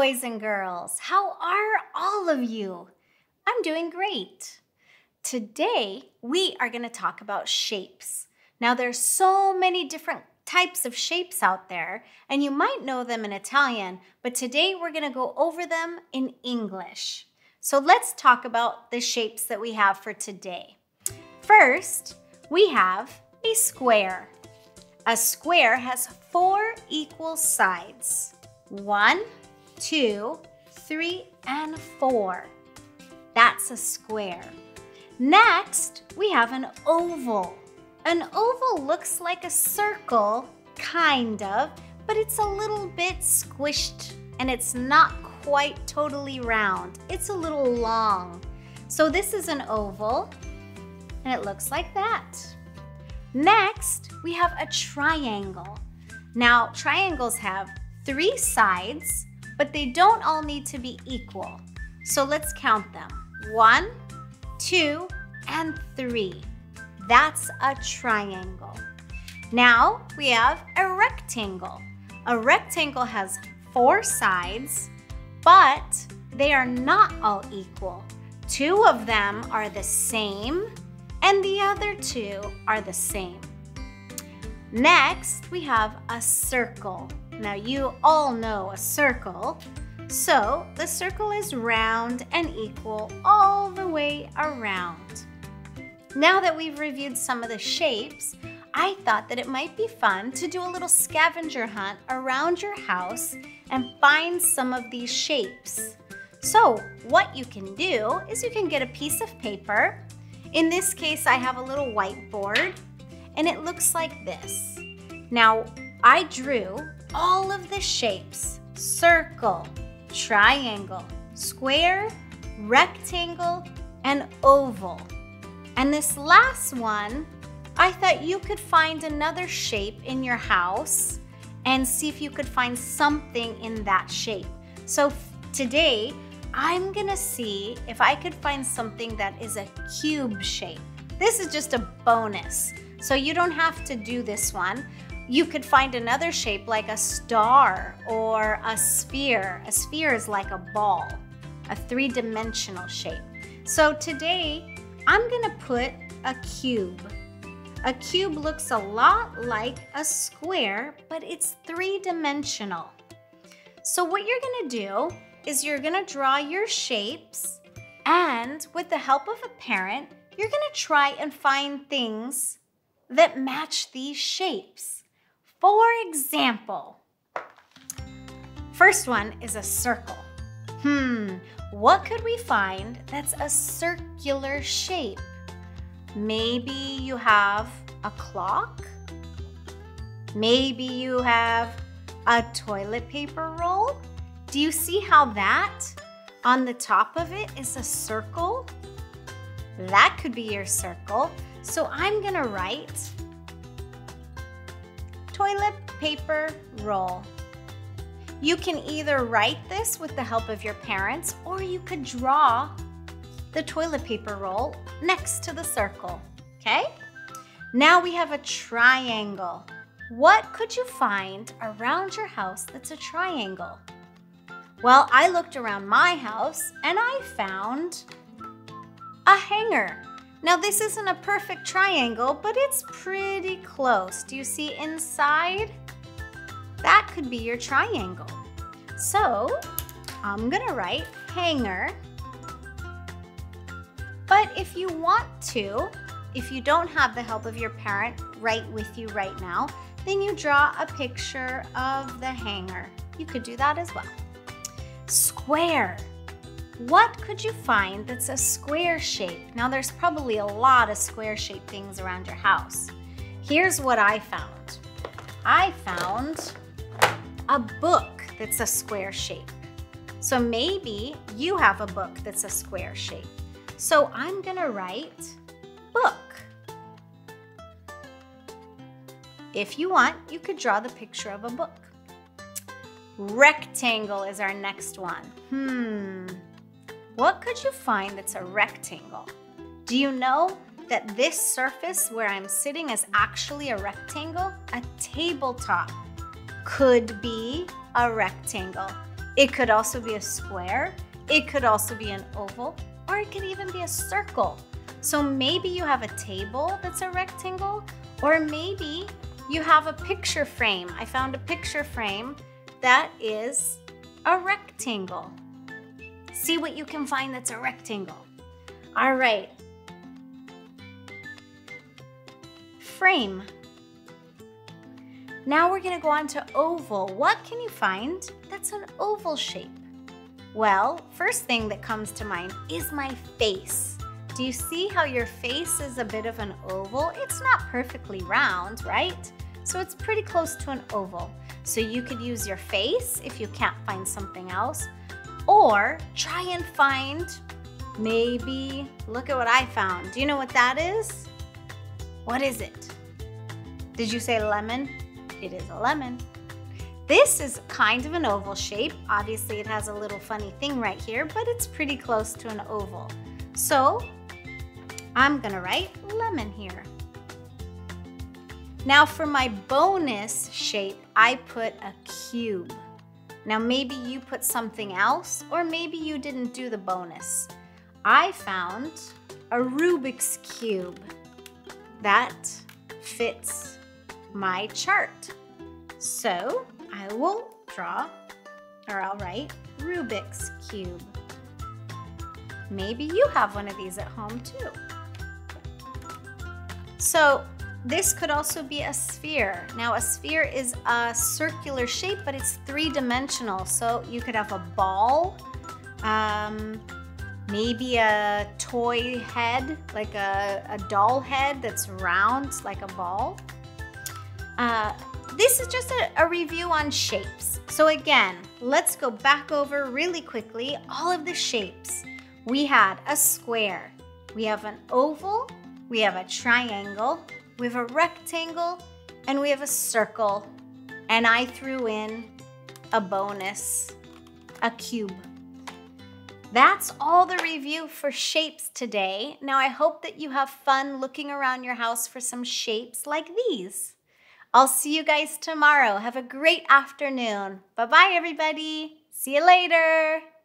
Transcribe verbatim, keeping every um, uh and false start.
boys and girls. How are all of you? I'm doing great. Today, we are going to talk about shapes. Now, there's so many different types of shapes out there, and you might know them in Italian, but today we're going to go over them in English. So let's talk about the shapes that we have for today. First, we have a square. A square has four equal sides. One, two, three, and four. That's a square. Next, we have an oval. An oval looks like a circle, kind of, but it's a little bit squished and it's not quite totally round. It's a little long. So this is an oval and it looks like that. Next, we have a triangle. Now, triangles have three sides, but they don't all need to be equal. So let's count them. One, two, and three. That's a triangle. Now we have a rectangle. A rectangle has four sides, but they are not all equal. Two of them are the same, and the other two are the same. Next, we have a circle. Now you all know a circle. So the circle is round and equal all the way around. Now that we've reviewed some of the shapes, I thought that it might be fun to do a little scavenger hunt around your house and find some of these shapes. So what you can do is you can get a piece of paper. In this case, I have a little whiteboard, and it looks like this. Now, I drew all of the shapes: circle, triangle, square, rectangle, and oval. And this last one, I thought you could find another shape in your house and see if you could find something in that shape. So today, I'm gonna see if I could find something that is a cube shape. This is just a bonus, so you don't have to do this one. You could find another shape like a star or a sphere. A sphere is like a ball, a three-dimensional shape. So today, I'm gonna put a cube. A cube looks a lot like a square, but it's three-dimensional. So what you're gonna do is you're gonna draw your shapes, and with the help of a parent, you're gonna try and find things that match these shapes. For example, first one is a circle. Hmm, what could we find that's a circular shape? Maybe you have a clock. Maybe you have a toilet paper roll. Do you see how that on the top of it is a circle? That could be your circle. So I'm gonna write toilet paper roll. You can either write this with the help of your parents, or you could draw the toilet paper roll next to the circle, okay? Now we have a triangle. What could you find around your house that's a triangle? Well, I looked around my house and I found a hanger. Now this isn't a perfect triangle, but it's pretty close. Do you see inside? That could be your triangle. So I'm gonna write hanger. But if you want to, if you don't have the help of your parent right with you right now, then you draw a picture of the hanger. You could do that as well. Square. What could you find that's a square shape? Now there's probably a lot of square shaped things around your house. Here's what I found. I found a book that's a square shape. So maybe you have a book that's a square shape. So I'm gonna write book. If you want, you could draw the picture of a book. Rectangle is our next one. Hmm. What could you find that's a rectangle? Do you know that this surface where I'm sitting is actually a rectangle? A tabletop could be a rectangle. It could also be a square. It could also be an oval, or it could even be a circle. So maybe you have a table that's a rectangle, or maybe you have a picture frame. I found a picture frame that is a rectangle. See what you can find that's a rectangle. All right. Frame. Now we're gonna go on to oval. What can you find that's an oval shape? Well, first thing that comes to mind is my face. Do you see how your face is a bit of an oval? It's not perfectly round, right? So it's pretty close to an oval. So you could use your face if you can't find something else, or try and find, maybe, look at what I found. Do you know what that is? What is it? Did you say lemon? It is a lemon. This is kind of an oval shape. Obviously it has a little funny thing right here, but it's pretty close to an oval. So I'm gonna write lemon here. Now for my bonus shape, I put a cube. Now maybe you put something else, or maybe you didn't do the bonus. I found a Rubik's Cube that fits my chart. So I will draw, or I'll write Rubik's Cube. Maybe you have one of these at home too. So this could also be a sphere. Now a sphere is a circular shape, but it's three-dimensional. So you could have a ball, um, maybe a toy head, like a, a doll head that's round like a ball. Uh, this is just a, a review on shapes. So again, let's go back over really quickly all of the shapes. We had a square, we have an oval, we have a triangle, we have a rectangle, and we have a circle. And I threw in a bonus, a cube. That's all the review for shapes today. Now I hope that you have fun looking around your house for some shapes like these. I'll see you guys tomorrow. Have a great afternoon. Bye-bye, everybody. See you later.